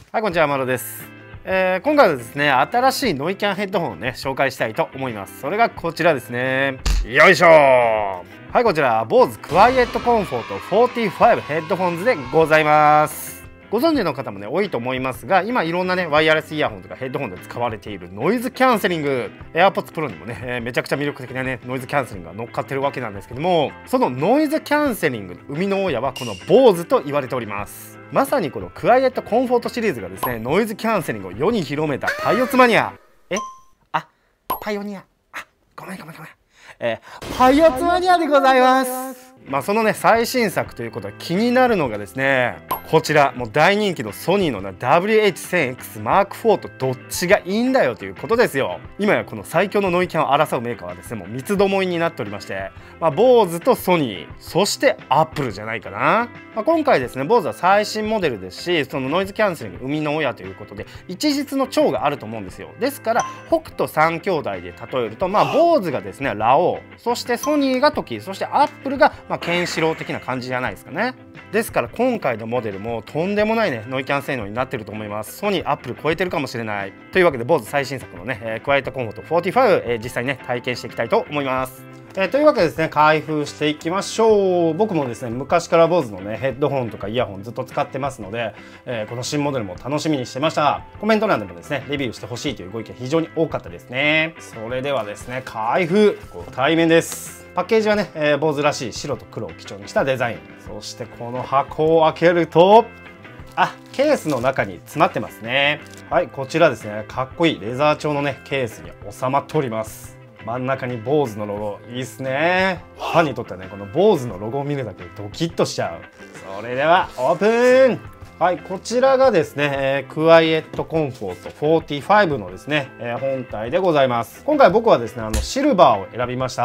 はい、こんにちは、まろです。今回はですね、新しいノイキャンヘッドホンをね、紹介したいと思います。それがこちらですね。よいしょー。はい、こちら、BOSE クワイエットコンフォート45ヘッドホンズでございます。ご存知の方もね、多いと思いますが、今いろんなね、ワイヤレスイヤホンとかヘッドホンで使われているノイズキャンセリング、AirPods Pro にもね、めちゃくちゃ魅力的なね、ノイズキャンセリングが乗っかってるわけなんですけども、そのノイズキャンセリングの生みの親はこの BOSE と言われております。まさにこのクワイエットコンフォートシリーズがですね、ノイズキャンセリングを世に広めたパイオツマニア。パイオニア。ごめん。パイオツマニアでございます。そのね、最新作ということで気になるのがですね、こちらもう大人気のソニーの、WH-1000X Mark IV とどっちがいいんだよということですよ。今やこの最強のノイキャンを争うメーカーはですね、もう三つどもえになっておりまして、BOSE とソニー、そしてアップルじゃないかな。今回ですね、BOSE は最新モデルですし、そのノイズキャンセリング生みの親ということで一日の長があると思うんですよ。ですから北斗三兄弟で例えると、BOSE がですねラオウ、そしてソニーがトキ、そしてアップルがケンシロウ的な感じじゃないですかね。ですから今回のモデルもとんでもないねノイキャン性能になってると思います。ソニー、アップル超えてるかもしれない。というわけで BOSE 最新作のね、クワイエットコンフォート45、実際にね体験していきたいと思います。というわけでですね、開封していきましょう。僕もですね、昔から BOSE のねヘッドホンとかイヤホンずっと使ってますので、この新モデルも楽しみにしてました。コメント欄でもですねレビューしてほしいというご意見非常に多かったですね。それではですね、開封ご対面です。パッケージはね、BOSE らしい白と黒を基調にしたデザイン。そしてこの箱を開けると、ケースの中に詰まってますね。はい、こちらですね、かっこいいレザー調のねケースに収まっております。真ん中に BOSE のロゴ、いいっすね。ファンにとってはね、この BOSE のロゴを見るだけでドキッとしちゃう。それではオープン。はい、こちらがですね、クワイエットコンフォート45のですね、本体でございます。今回僕はですね、シルバーを選びました。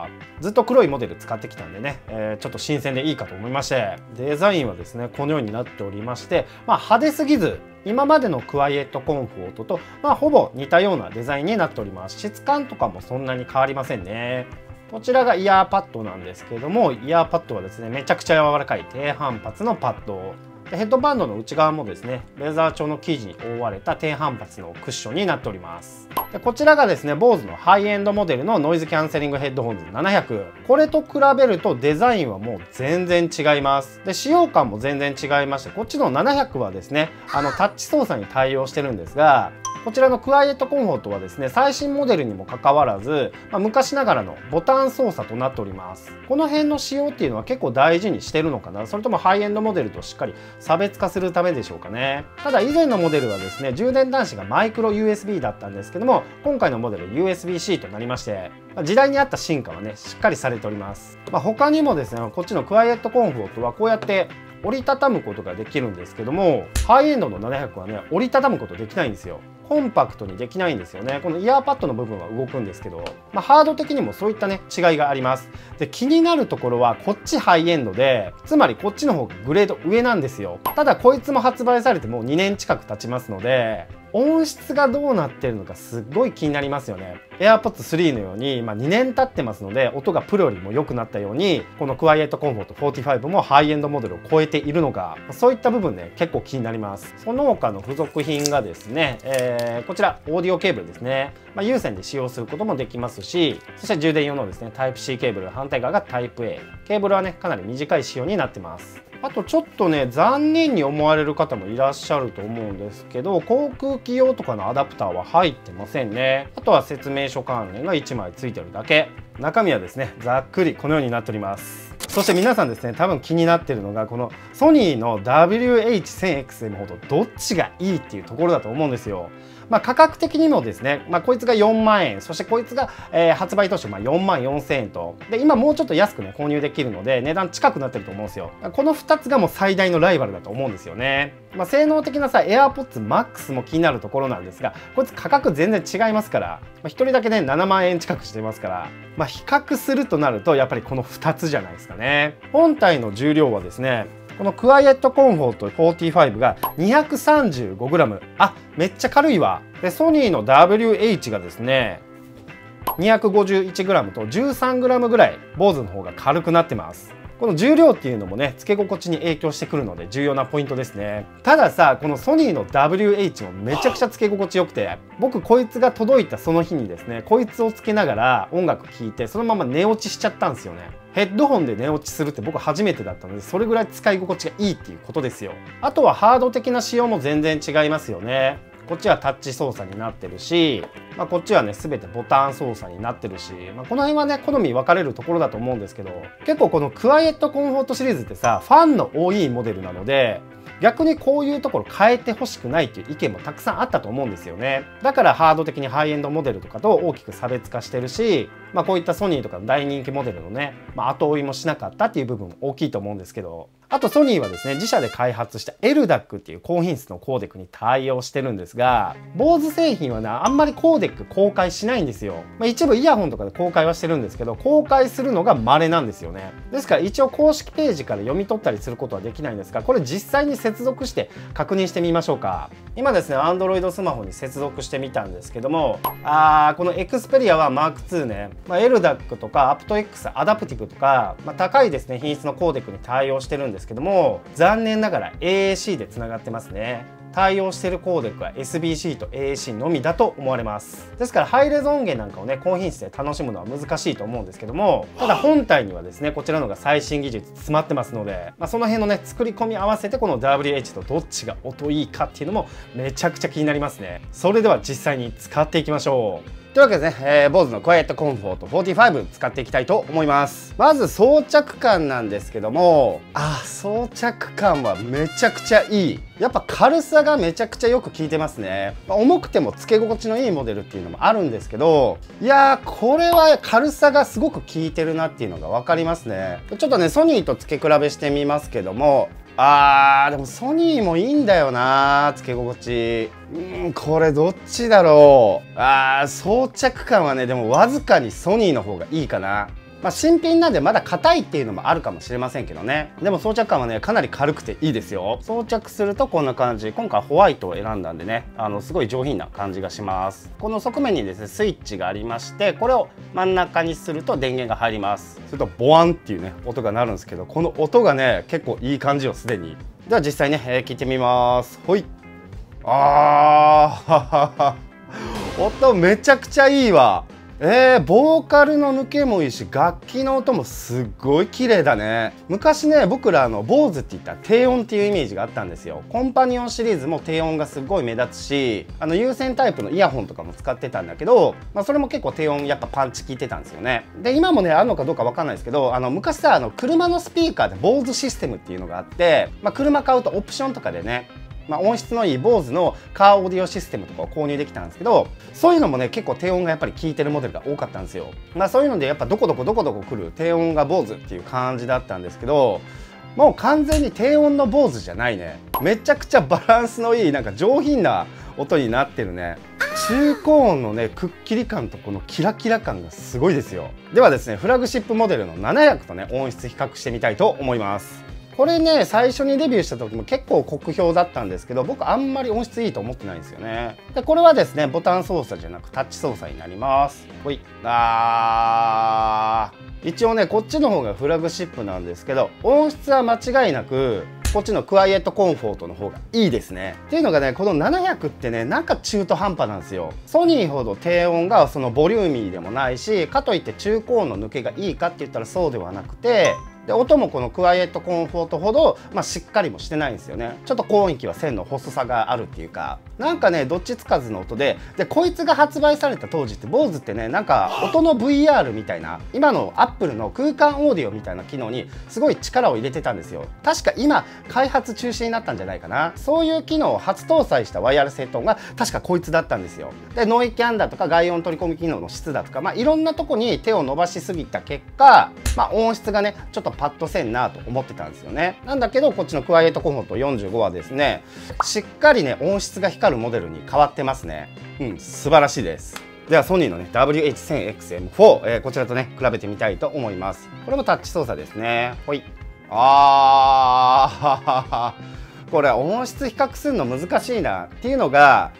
ずっと黒いモデル使ってきたんでね、ちょっと新鮮でいいかと思いまして、デザインはですね、このようになっておりまして、派手すぎず、今までのクワイエットコンフォートと、ほぼ似たようなデザインになっております。質感とかもそんなに変わりませんね。こちらがイヤーパッドなんですけども、イヤーパッドはですね、めちゃくちゃ柔らかい低反発のパッド。ヘッドバンドの内側もですね、レザー調の生地に覆われた低反発のクッションになっております。でこちらがですね、BOSE のハイエンドモデルのノイズキャンセリングヘッドホンズ700。これと比べるとデザインはもう全然違います。で使用感も全然違いまして、こっちの700はですね、タッチ操作に対応してるんですが、こちらのクワイエットコンフォートはですね、最新モデルにもかかわらず、昔ながらのボタン操作となっております。この辺の仕様っていうのは結構大事にしてるのかな、それともハイエンドモデルとしっかり差別化するためでしょうかね。ただ以前のモデルはですね、充電端子がマイクロ USB だったんですけども、今回のモデル USB-C となりまして、時代に合った進化はねしっかりされております。他にもですね、こっちのクワイエットコンフォートはこうやって折りたたむことができるんですけども、ハイエンドの700はね折りたたむことできないんですよ。コンパクトにできないんですよね。このイヤーパッドの部分は動くんですけど、ハード的にもそういったね違いがあります。で気になるところはこっちハイエンドで、つまりこっちの方がグレード上なんですよ。ただこいつも発売されてもう2年近く経ちますので、音質がどうなってるのかすっごい気になりますよね。AirPods 3のように、2年経ってますので音がプロよりも良くなったように、このクワイエットコンフォート45もハイエンドモデルを超えているのか、そういった部分ね結構気になります。その他の付属品がですね、こちらオーディオケーブルですね。有線で使用することもできますし、そして充電用のですね Type-C ケーブル、反対側が Type-A ケーブルはねかなり短い仕様になってます。あとちょっとね残念に思われる方もいらっしゃると思うんですけど、航空機用とかのアダプターは入ってませんね。あとは説明書関連が1枚ついてるだけ。中身はですねざっくりこのようになっております。そして皆さんですね、多分気になってるのがこのソニーの WH-1000XM ほどどっちがいいっていうところだと思うんですよ。価格的にもですね、こいつが4万円、そしてこいつが、発売当初4万4000円と、で今もうちょっと安くね購入できるので値段近くなってると思うんですよ。この2つがもう最大のライバルだと思うんですよね。性能的なさ AirPods Max も気になるところなんですが、こいつ価格全然違いますから、1人だけね7万円近くしてますから、比較するとなるとやっぱりこの2つじゃないですかね。本体の重量はですね、このクワイエットコンフォート45が 235g。めっちゃ軽いわ。でソニーの WH がですね 251g と 13g ぐらい BOSE の方が軽くなってます。 この重量っていうのもねつけ心地に影響してくるので重要なポイントですね。たださ、このソニーの WH もめちゃくちゃつけ心地よくて、僕こいつが届いたその日にですねこいつをつけながら音楽聴いてそのまま寝落ちしちゃったんですよね。ヘッドホンで寝落ちするって僕初めてだったので、それぐらい使い心地がいいっていうことですよ。あとはハード的な仕様も全然違いますよね。こっちはタッチ操作になってるし、こっちはね全てボタン操作になってるし、この辺はね好み分かれるところだと思うんですけど、結構このクワイエットコンフォートシリーズってさファンの多いモデルなので、逆にこういうところ変えてほしくないっていう意見もたくさんあったと思うんですよね。だからハード的にハイエンドモデルとかと大きく差別化してるし、こういったソニーとかの大人気モデルのね、後追いもしなかったっていう部分も大きいと思うんですけど、あとソニーはですね自社で開発した LDAC っていう高品質のコーデックに対応してるんですが、BOSE製品はねあんまりコーデック公開しないんですよ。一部イヤホンとかで公開はしてるんですけど、公開するのが稀なんですよね。ですから一応公式ページから読み取ったりすることはできないんですが、これ実際に接続して確認してみましょうか。今ですね Android スマホに接続してみたんですけども、この Xperia は Mark2 ね、LDAC とか aptX アダプティブとか、高いですね品質のコーデックに対応してるんですけども、残念ながら AAC でつながってますね。対応しているコーデックは SBC と AAC のみだと思われます。ですからハイレゾ音源なんかをね高品質で楽しむのは難しいと思うんですけども、ただ本体にはですねこちらのが最新技術詰まってますので、その辺のね作り込み合わせてこの WH とどっちが音いいかっていうのもめちゃくちゃ気になりますね。それでは実際に使っていきましょう。というわけでね、BOSE のクワイエットコンフォート45使っていきたいと思います。まず装着感なんですけども、装着感はめちゃくちゃいい。やっぱ軽さがめちゃくちゃよく効いてますね。重くてもつけ心地のいいモデルっていうのもあるんですけど、いやーこれは軽さがすごく効いてるなっていうのが分かりますね。ちょっとねソニーと付け比べしてみますけども、でもソニーもいいんだよなつけ心地。これどっちだろう。装着感はねでもわずかにソニーの方がいいかな。新品なんでまだ硬いっていうのもあるかもしれませんけどね。でも装着感はねかなり軽くていいですよ。装着するとこんな感じ。今回ホワイトを選んだんでねすごい上品な感じがします。この側面にですねスイッチがありまして、これを真ん中にすると電源が入ります。するとボワンっていうね音が鳴るんですけど、この音がね結構いい感じよすでに。では実際ね、聞いてみます。ほい。音めちゃくちゃいいわ。ボーカルの抜けもいいし楽器の音もすっごい綺麗だね。昔ね僕らBOSEって言ったら低音っていうイメージがあったんですよ。コンパニオンシリーズも低音がすごい目立つし、有線タイプのイヤホンとかも使ってたんだけど、それも結構低音やっぱパンチ効いてたんですよね。で今もねあるのかどうかわかんないですけど、昔さ車のスピーカーで BOSE システムっていうのがあって、車買うとオプションとかでね音質のいい BOSE のカーオーディオシステムとかを購入できたんですけど、そういうのもね結構低音がやっぱり効いてるモデルが多かったんですよ。そういうのでやっぱどこどこ来る低音が BOSE っていう感じだったんですけど、もう完全に低音の BOSE じゃないね。めちゃくちゃバランスのいいなんか上品な音になってるね。中高音のねくっきり感とこのキラキラ感がすごいですよ。ではですねフラグシップモデルの700とね音質比較してみたいと思います。これね最初にデビューした時も結構酷評だったんですけど、僕あんまり音質いいと思ってないんですよね。でこれはですねボタン操作じゃなくタッチ操作になります。ほい。一応ねこっちの方がフラグシップなんですけど、音質は間違いなくこっちのクワイエットコンフォートの方がいいですね。っていうのがねこの700ってねなんか中途半端なんですよ。ソニーほど低音がそのボリューミーでもないし、かといって中高音の抜けがいいかって言ったらそうではなくて、で音もこのクワイエットコンフォートほど、しっかりもしてないんですよね。ちょっと高音域は線の細さがあるっていうか、なんかねどっちつかずの音で、こいつが発売された当時って BOSE ってねなんか音の VR みたいな、今の Apple の空間オーディオみたいな機能にすごい力を入れてたんですよ。確か今開発中止になったんじゃないかな。そういう機能を初搭載したワイヤレスヘッドホンが確かこいつだったんですよ。でノイキャンだとか外音取り込み機能の質だとか、いろんなとこに手を伸ばしすぎた結果、音質がねちょっとパッとせんなと思ってたんですよね。なんだけどこっちのクワイエットコンフォート45はですねしっかりね音質が光るモデルに変わってますね。素晴らしいです。ではソニーのね WH1000XM4、こちらとね比べてみたいと思います。これもタッチ操作ですね。ほい。これ音質比較するの難しいなっていうのが、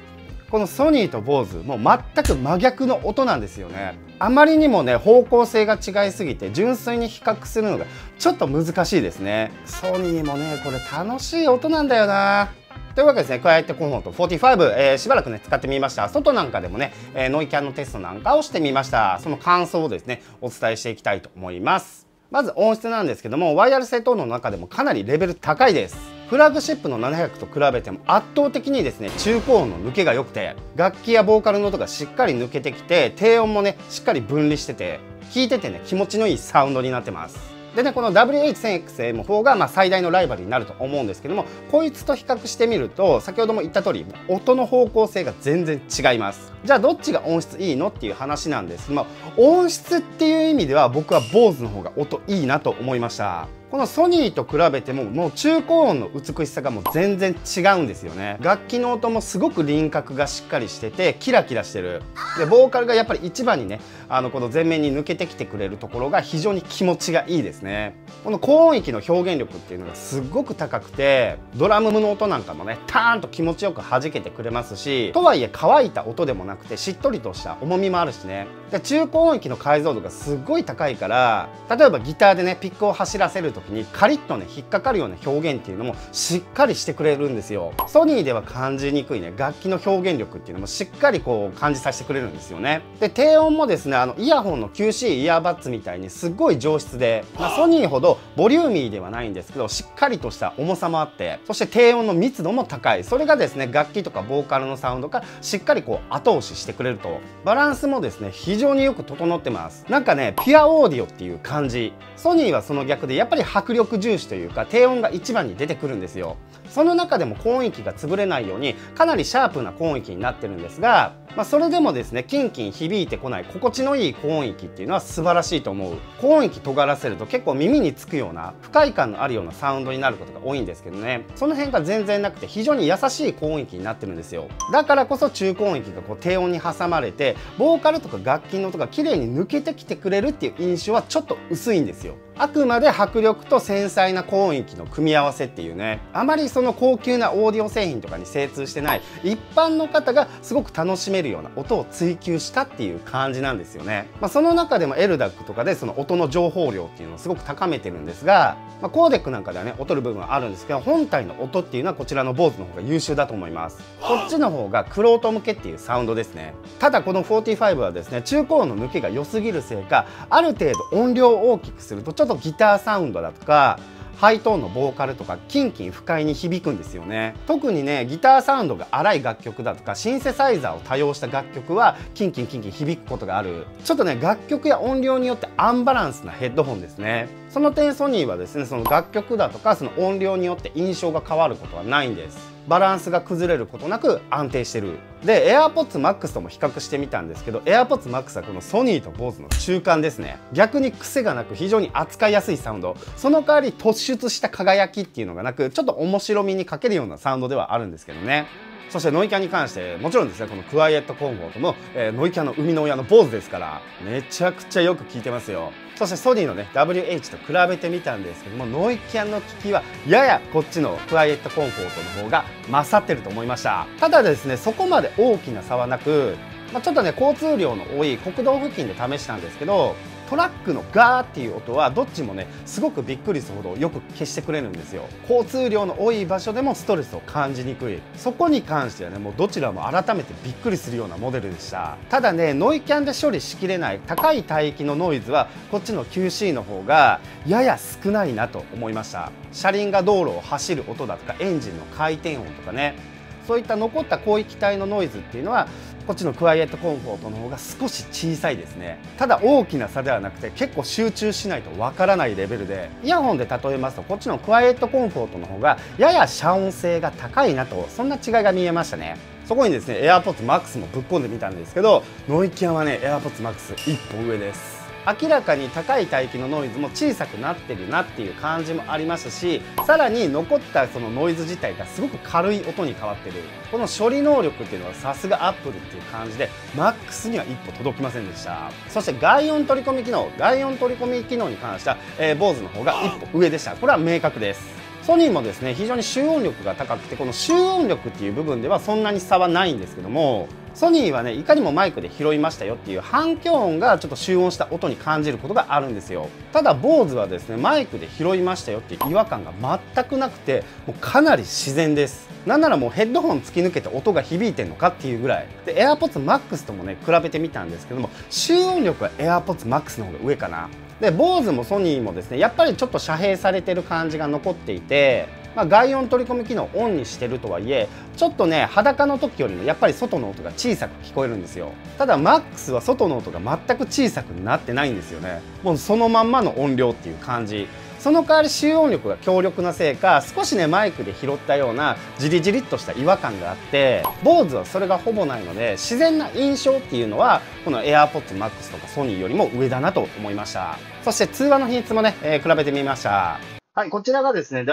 このソニーと BOSE もう全く真逆の音なんですよね。あまりにもね方向性が違いすぎて純粋に比較するのがちょっと難しいですね。ソニーもねこれ楽しい音なんだよな。というわけですね、クワイエットコンフォート45、しばらくね使ってみました。外なんかでもね、ノイキャンのテストなんかをしてみました。その感想をですねお伝えしていきたいと思います。まず音質なんですけども、ワイヤレスヘッドホンの中でもかなりレベル高いです。フラッグシップの700と比べても圧倒的にですね中高音の抜けが良くて、楽器やボーカルの音がしっかり抜けてきて、低音もねしっかり分離してて、聴いててね気持ちのいいサウンドになってます。でね、この WH1000XM4 が最大のライバルになると思うんですけども、こいつと比較してみると先ほども言った通り音の方向性が全然違います。じゃあどっちが音質いいのっていう話なんですけども、音質っていう意味では僕は BOSE の方が音いいなと思いました。このソニーと比べてももう中高音の美しさがもう全然違うんですよね。楽器の音もすごく輪郭がしっかりしててキラキラしてる。でボーカルがやっぱり一番にねこの前面に抜けてきてくれるところが非常に気持ちがいいですね。この高音域の表現力っていうのがすごく高くて、ドラムの音なんかもねターンと気持ちよく弾けてくれますし、とはいえ乾いた音でもなくてしっとりとした重みもあるしね。で中高音域の解像度がすっごい高いから、例えばギターでねピックを走らせる時にカリッとね引っかかるような表現っていうのもしっかりしてくれるんですよ。ソニーでは感じにくいね楽器の表現力っていうのもしっかりこう感じさせてくれるんですよね。で低音もですねイヤホンの QC イヤーバッツみたいにすっごい上質で、ソニーほどボリューミーではないんですけどしっかりとした重さもあって、そして低音の密度も高い。それがですね楽器とかボーカルのサウンドからしっかりこう後押ししてくれると、バランスもですね非常によく整ってます。なんかねピュアオーディオっていう感じ。ソニーはその逆でやっぱり迫力重視というか低音が一番に出てくるんですよ。その中でも高音域が潰れないようにかなりシャープな高音域になってるんですが、それでもですねキンキン響いてこない心地のいい高音域っていうのは素晴らしいと思う。高音域尖らせると結構耳につくような不快感のあるようなサウンドになることが多いんですけどね、その辺が全然なくて非常に優しい高音域になってるんですよ。だからこそ中高音域がこう低音に挟まれてボーカルとか楽器の音が綺麗に抜けてきてくれるっていう印象はちょっと薄いんですよ。あくまで迫力と繊細な高音域の組み合わせっていうね、あまりその高級なオーディオ製品とかに精通してない一般の方がすごく楽しめるような音を追求したっていう感じなんですよね。その中でも LDAC とかでその音の情報量っていうのをすごく高めてるんですが、コーデックなんかではね劣る部分はあるんですけど、本体の音っていうのはこちらの BOSE の方が優秀だと思います。こっちの方が玄人向けっていうサウンドですね。ただこの45はですね中高音の抜けが良すぎるせいか、ある程度音量を大きくするとちょっとギターサウンドだとかハイトーンのボーカルとかキンキン不快に響くんですよね。特にねギターサウンドが荒い楽曲だとかシンセサイザーを多用した楽曲はキンキンキンキン響くことがある。ちょっとね楽曲や音量によってアンバランスなヘッドホンですね。その点ソニーはですねその楽曲だとかその音量によって印象が変わることはないんです。バランスが崩れることなく安定してる。で AirPods Max とも比較してみたんですけど、 AirPods Max はこのソニーと BOSE の中間ですね。逆に癖がなく非常に扱いやすいサウンド、その代わり突出した輝きっていうのがなく、ちょっと面白みに欠けるようなサウンドではあるんですけどね。そしてノイキャンに関してもちろんですねこのクワイエットコンフォートも、ノイキャンの生みの親の BOSE ですからめちゃくちゃよく聞いてますよ。そしてソニーのね WH と比べてみたんですけども、ノイキャンの機器はややこっちのクワイエットコンフォートの方が勝ってると思いました。ただですねそこまで大きな差はなく、ちょっとね交通量の多い国道付近で試したんですけど、トラックのガーっていう音はどっちもねすごくびっくりするほどよく消してくれるんですよ。交通量の多い場所でもストレスを感じにくい。そこに関してはねもうどちらも改めてびっくりするようなモデルでした。ただねノイキャンで処理しきれない高い帯域のノイズはこっちの QC の方がやや少ないなと思いました。車輪が道路を走る音だとかエンジンの回転音とかね、そういった残った広域帯のノイズっていうのはこっちのクワイエットコンフォートの方が少し小さいですね。ただ大きな差ではなくて結構集中しないとわからないレベルで、イヤホンで例えますとこっちのクワイエットコンフォートの方がやや遮音性が高いなと、そんな違いが見えましたね。そこにですね AirPods Max もぶっ込んでみたんですけど、ノイキャンはね AirPods Max 一歩上です。明らかに高い帯域のノイズも小さくなってるなっていう感じもありますし、さらに残ったそのノイズ自体がすごく軽い音に変わってる。この処理能力っていうのはさすがアップルっていう感じで MAX には一歩届きませんでした。そして外音取り込み機能に関しては、BOSE の方が一歩上でした。これは明確です。 ソニーもですね非常に集音力が高くて、この集音力っていう部分ではそんなに差はないんですけども、ソニーはねいかにもマイクで拾いましたよっていう反響音がちょっと集音した音に感じることがあるんですよ。ただ BOSE はですねマイクで拾いましたよっていう違和感が全くなくて、もうかなり自然です。なんならもうヘッドホン突き抜けて音が響いてんのかっていうぐらいで、 AirPods Max ともね比べてみたんですけども、集音力は AirPods Max の方が上かな。で BOSE もソニーもですねやっぱりちょっと遮蔽されてる感じが残っていて、外音取り込み機能をオンにしてるとはいえ、ちょっとね裸の時よりもやっぱり外の音が小さく聞こえるんですよ。ただ MAX は外の音が全く小さくなってないんですよね。もうそのまんまの音量っていう感じ。その代わり集音力が強力なせいか、少しねマイクで拾ったようなジリジリっとした違和感があって、 BOSE はそれがほぼないので、自然な印象っていうのはこの AirPods Max とかソニーよりも上だなと思いました。そして通話の品質もね、比べてみました。はい、こちらがですね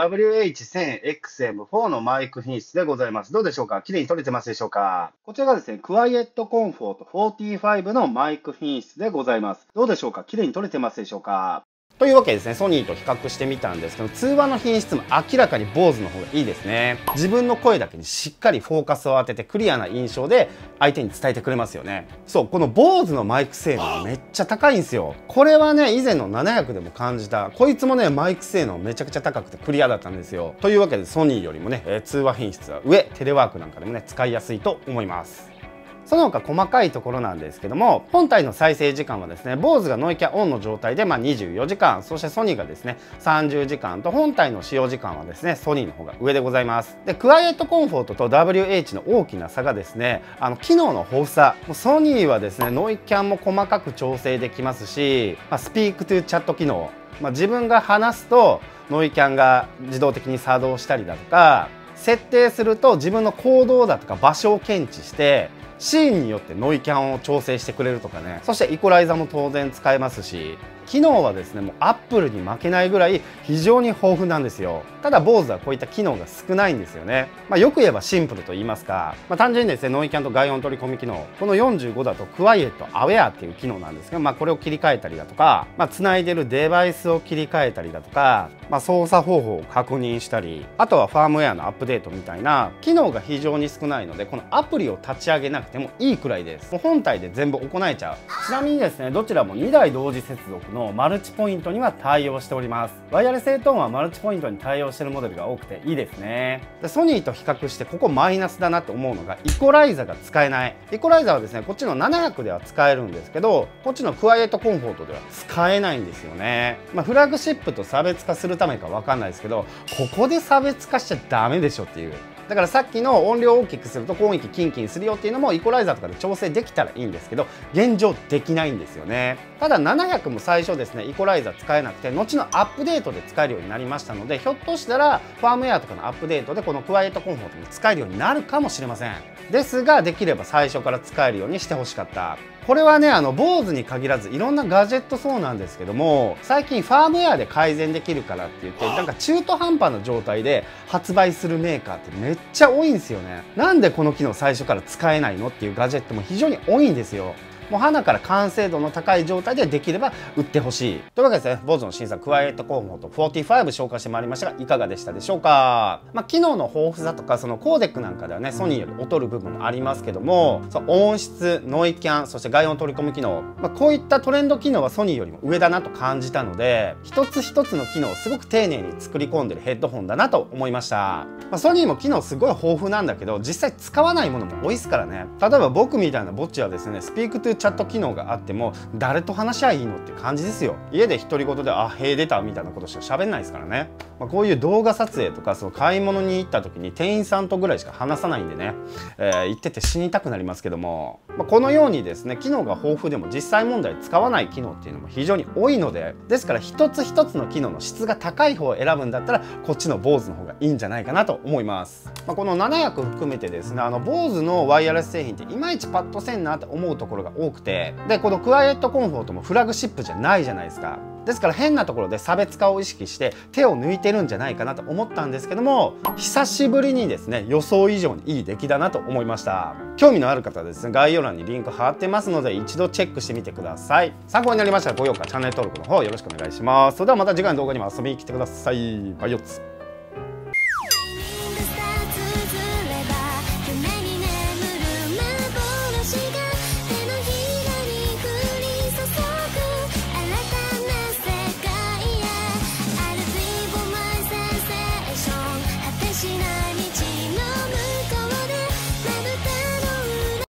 WH1000XM4 のマイク品質でございます。どうでしょうか、綺麗に撮れてますでしょうか。こちらがですね Quiet Comfort 45のマイク品質でございます。どうでしょうか、綺麗に撮れてますでしょうか。というわけでですね、ソニーと比較してみたんですけど、通話の品質も明らかに BOSE の方がいいですね。自分の声だけにしっかりフォーカスを当ててクリアな印象で相手に伝えてくれますよね。そう、この BOSE のマイク性能めっちゃ高いんですよ。これはね、以前の700でも感じた。こいつもね、マイク性能めちゃくちゃ高くてクリアだったんですよ。というわけでソニーよりもね、通話品質は上、テレワークなんかでもね、使いやすいと思います。その他細かいところなんですけども、本体の再生時間はですね BOSE がノイキャオンの状態で24時間、そしてソニーがですね30時間と、本体の使用時間はですねソニーの方が上でございます。でクワイエットコンフォートと WH の大きな差がですね、機能の豊富さ。ソニーはですねノイキャンも細かく調整できますし、スピークトゥチャット機能、自分が話すとノイキャンが自動的に作動したりだとか、設定すると自分の行動だとか場所を検知してシーンによってノイキャンを調整してくれるとかね。そしてイコライザーも当然使えますし、機能はですねもうアップルに負けないぐらい非常に豊富なんですよ。ただ BOSE はこういった機能が少ないんですよね。よく言えばシンプルと言いますか、単純にですねノイキャンと外音取り込み機能、この45だとクワイエットアウェアっていう機能なんですけど、これを切り替えたりだとか、つないでるデバイスを切り替えたりだとか、操作方法を確認したり、あとはファームウェアのアップデートみたいな機能が非常に少ないので、このアプリを立ち上げなくてもいいくらいです。もう本体で全部行えちゃう。ちなみにですねどちらも2台同時接続のマルチポイントには対応しております。ワイヤレスヘッドホンはマルチポイントに対応しているモデルが多くていいですね。でソニーと比較してここマイナスだなと思うのが、イコライザが使えない。イコライザはですねこっちの700では使えるんですけど、こっちのクワイエットコンフォートでは使えないんですよね。フラッグシップと差別化するためかわかんないですけど、ここで差別化しちゃダメでしょっていう。だからさっきの音量を大きくすると高音域キンキンするよっていうのもイコライザーとかで調整できたらいいんですけど、現状できないんですよね。ただ700も最初ですねイコライザー使えなくて、後のアップデートで使えるようになりましたので、ひょっとしたらファームウェアとかのアップデートでこのクワイエットコンフォートに使えるようになるかもしれません。ですができれば最初から使えるようにしてほしかった。これはねBOSE に限らずいろんなガジェットそうなんですけども、最近ファームウェアで改善できるからって言ってなんか中途半端な状態で発売するメーカーってめっちゃ多いんですよね。なんでこの機能最初から使えないのっていうガジェットも非常に多いんですよ。もう鼻から完成度の高い状態でできれば売ってほしい。というわけでですね、BOSE の新作クワイエットコンフォート45紹介してまいりましたが、いかがでしたでしょうか。機能の豊富さとかそのコーデックなんかではねソニーより劣る部分もありますけども、音質、ノイキャン、そして外音取り込む機能、こういったトレンド機能はソニーよりも上だなと感じたので、一つ一つの機能をすごく丁寧に作り込んでるヘッドホンだなと思いました。ソニーも機能すごい豊富なんだけど、実際使わないものも多いですからね。例えば僕みたいなぼっちはですねスピークトゥチャット機能があっても誰と話しゃいいのっていう感じですよ。家で独り言で「あへえ出た」みたいなことしか喋んないですからね。こういう動画撮影とかその買い物に行った時に店員さんとぐらいしか話さないんでね、行ってて死にたくなりますけども、このようにですね機能が豊富でも実際問題使わない機能っていうのも非常に多いので、ですから一つ一つの機能の質が高い方を選ぶんだったらこっちの BOSE の方がいいんじゃないかなと思います。この700含めてですねBOSE のワイヤレス製品っていまいちパッとせんなって思うところが多くて、でこのクワイエットコンフォートもフラグシップじゃないじゃないですか。ですから変なところで差別化を意識して手を抜いてるんじゃないかなと思ったんですけども、久しぶりにですね予想以上にいい出来だなと思いました。興味のある方はですね概要欄にリンク貼ってますので一度チェックしてみてください。参考になりましたら高評価チャンネル登録の方よろしくお願いします。それではまた次回の動画にも遊びに来てください。バイオツ。